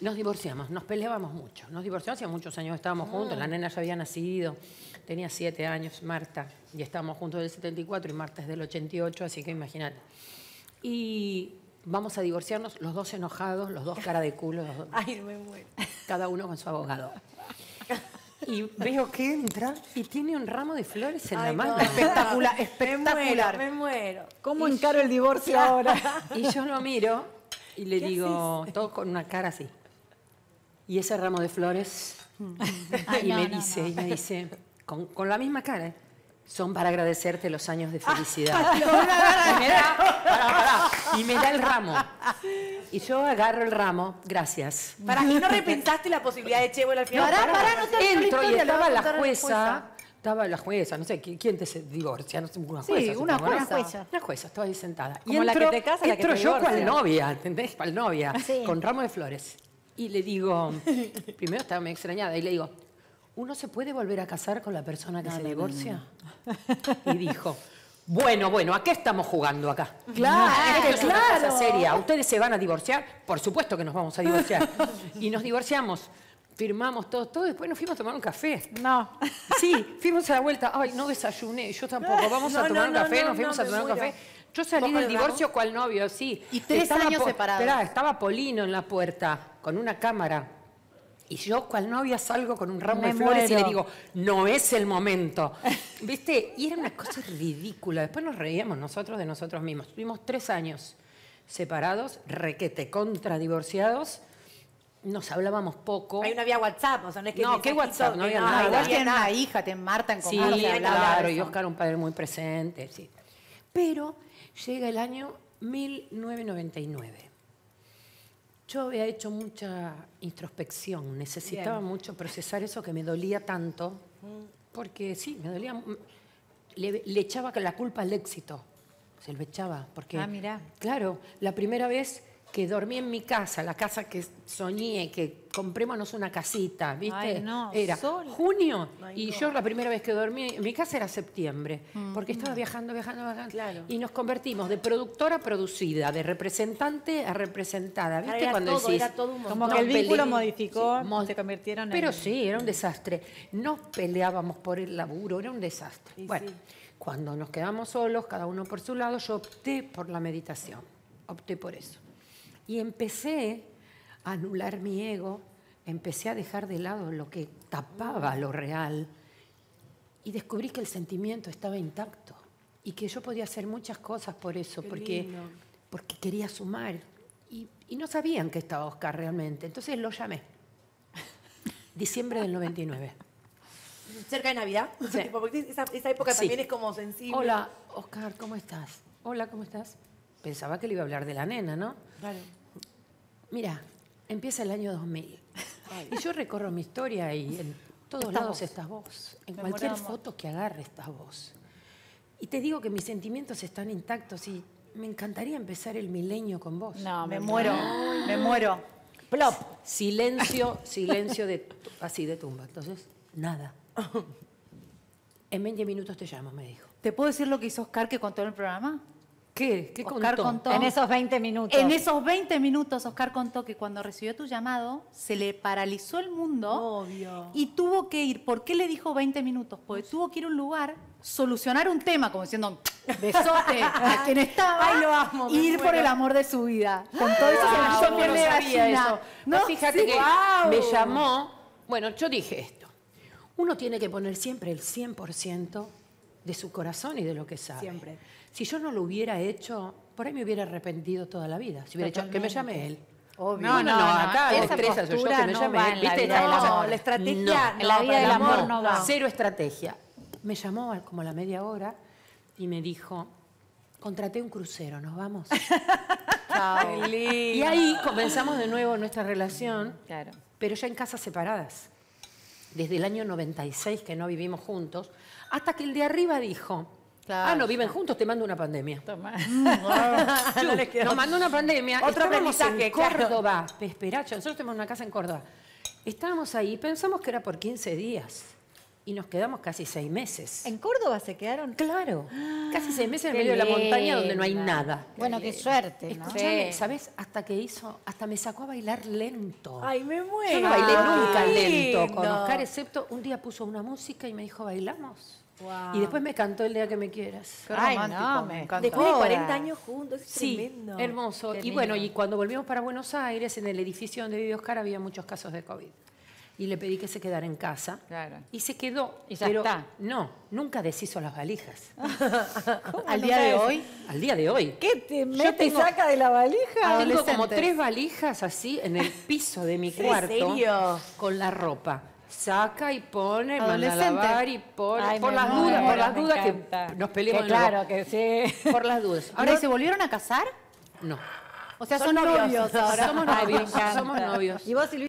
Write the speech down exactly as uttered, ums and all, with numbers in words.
nos divorciamos, nos peleábamos mucho. Nos divorciamos, hace muchos años estábamos Ah. juntos, la nena ya había nacido, tenía siete años, Marta, y estábamos juntos del setenta y cuatro y Marta es del ochenta y ocho, así que imagínate. Y vamos a divorciarnos, los dos enojados, los dos cara de culo, los dos, Ay, me muero. cada uno con su abogado. Y veo que entra y tiene un ramo de flores en Ay, la mano. no. Espectacular, Me espectacular. muero, me muero. ¿Cómo encaro el divorcio ahora? Y yo lo miro y le ¿Qué digo, todo con una cara así. Y ese ramo de flores, Ay, y no, me no, dice, no. y me dice, con, con la misma cara, ¿eh? Son para agradecerte los años de felicidad. y, me da, pará, pará, y me da el ramo. Y yo agarro el ramo, gracias. Para, ¿y no repensaste la posibilidad de Che, bueno, al final? Pará, pará, no te Entro y historia, estaba le voy a la contar a la jueza, estaba la jueza, no sé, ¿qui- ¿quién te se divorcia? No sé, una Sí, jueza. una supongo, ¿no? jueza. Una jueza, estaba ahí sentada. Como la que te casa, la que entro te yo divorcia. cual novia, ¿entendés? Cual novia, Sí. con ramo de flores. Y le digo, primero estaba muy extrañada, y le digo, ¿uno se puede volver a casar con la persona que se divorcia? Y dijo, bueno, bueno, ¿a qué estamos jugando acá? Claro, Esto es una cosa claro. seria. ¿Ustedes se van a divorciar? Por supuesto que nos vamos a divorciar. Y nos divorciamos, firmamos todo, todo, después nos fuimos a tomar un café. No. Sí, fuimos a la vuelta. Ay, no desayuné, yo tampoco. Vamos a No, tomar no, un café, no, nos fuimos no, a me tomar un muero. café. Yo salí ¿Vos con del el divorcio ramo? cual novio, sí. Y tres años Po- separados. Esperá, estaba Polino en la puerta con una cámara. Y yo, cual novia, salgo con un ramo Me de flores y muero. le digo, no es el momento. ¿Viste? Y era una cosa ridícula. Después nos reíamos nosotros de nosotros mismos. Tuvimos tres años separados, requete contra divorciados. Nos hablábamos poco. Ahí no había WhatsApp, o sea, no es que No, ¿qué mensajito, WhatsApp? No que había no, nada. Igual había tienen nada. una hija, te Marta en Sí, común. se habla claro, de y eso. Oscar un padre muy presente, sí. Pero llega el año mil novecientos noventa y nueve. Yo había hecho mucha introspección, necesitaba Bien. mucho procesar eso que me dolía tanto, porque sí, me dolía, m- le, le echaba la culpa al éxito, se lo echaba, porque, Ah, mirá. claro, la primera vez que dormí en mi casa, la casa que soñé, que comprémonos una casita, ¿viste? Ay, no, era sola. junio, Ay, y no. yo la primera vez que dormí en mi casa era septiembre, porque estaba viajando, viajando, viajando, Claro. y nos convertimos de productora a producida, de representante a representada, Ahora ¿viste? era Cuando todo, decís, era todo un Como montón. que el nos vínculo peleé- modificó, Sí, mo- se convirtieron en... Pero sí, era un desastre. Nos peleábamos por el laburo, era un desastre. Y bueno, sí. cuando nos quedamos solos, cada uno por su lado, yo opté por la meditación, opté por eso. Y empecé a anular mi ego, empecé a dejar de lado lo que tapaba lo real y descubrí que el sentimiento estaba intacto y que yo podía hacer muchas cosas por eso, Qué porque, lindo. porque quería sumar. Y, y no sabían que estaba Oscar realmente, entonces lo llamé. Diciembre del noventa y nueve. Cerca de Navidad. Sí. Tipo, porque esa, esa época Sí. también es como sensible. Hola, Oscar, ¿cómo estás? Hola, ¿cómo estás? Pensaba que le iba a hablar de la nena, ¿no? Claro. Mira, empieza el año dos mil. Y yo recorro mi historia y en todos Estás lados vos. estás vos. En Me cualquier muero de amor. foto que agarre estás vos. Y te digo que mis sentimientos están intactos y me encantaría empezar el milenio con vos. No, me muero, me muero. Plop. Silencio, silencio de, así de tumba. Entonces, nada. En veinte minutos te llamo, me dijo. ¿Te puedo decir lo que hizo Oscar que contó en el programa? ¿Qué? ¿Qué Oscar contó? contó. En esos veinte minutos. En esos veinte minutos, Oscar contó que cuando recibió tu llamado, se le paralizó el mundo Obvio. y tuvo que ir. ¿Por qué le dijo veinte minutos? Porque tuvo que ir a un lugar, solucionar un tema, como diciendo, besote a quien estaba, Ay, lo amo, me y ir por muero. el amor de su vida. Con todo eso se le Wow, hizo no piel de sabía gallina. eso. ¿No? Vos fíjate Sí. que Wow. me llamó. Bueno, yo dije esto. Uno tiene que poner siempre el cien por ciento de su corazón y de lo que sabe. Siempre. Si yo no lo hubiera hecho, por ahí me hubiera arrepentido toda la vida. Si hubiera hecho, que me llame él. Obvio. No, no, no, acá la esa estrella soy yo, postura que me no llame va él. en la ¿Viste? vida del Estas amor. cosas. La estrategia, No. En la vida para del el amor no va. Cero estrategia. Me llamó a- como a la media hora y me dijo, contraté un crucero, ¿nos vamos? Chao. Y ahí comenzamos de nuevo nuestra relación, Claro. pero ya en casas separadas. Desde el año noventa y seis que no vivimos juntos, hasta que el de arriba dijo, Claro. ah, no viven juntos, te mando una pandemia. Toma. No les quedó. Nos mandó una pandemia. Otro Estábamos aprendizaje, en claro. Córdoba. Esperá, nosotros tenemos una casa en Córdoba. Estábamos ahí, pensamos que era por quince días. y nos quedamos casi seis meses. ¿En Córdoba se quedaron? Claro, casi seis meses en qué medio de la montaña donde no hay lindo. nada. Bueno, qué suerte, ¿no? Escuchame, Sí. ¿sabes? Hasta que hizo, hasta me sacó a bailar lento. Ay, me muero. Yo no bailé Ay, nunca qué lento con lindo. Oscar, excepto un día puso una música y me dijo, ¿bailamos? Wow. Y después me cantó El día que me quieras. Qué Ay, romántico, no, me me- encanta. Después de Todas. cuarenta años juntos, es Sí, tremendo. hermoso. Qué Y bueno, lindo. y cuando volvimos para Buenos Aires, en el edificio donde vive Oscar había muchos casos de COVID. Y le pedí que se quedara en casa. Claro. Y se quedó. Y ya pero está. no, nunca deshizo las valijas. Al día de hoy, Al día de hoy. ¿Qué te Yo mete y tengo- saca de la valija? Tengo como Adolescentes. tres valijas así en el piso de mi ¿En cuarto. serio? Con la ropa. Saca y pone, manda a Adolescente. lavar y pone. Ay, por me las muero, dudas, por las me dudas encanta. que nos peleemos Que de nuevo. claro, que sí. Por las dudas. ¿ahora ¿y se volvieron a casar? No. O sea, Son son, novios. novios ahora. Somos Ay, me novios. encanta. Somos novios. ¿Y vos, Silvina?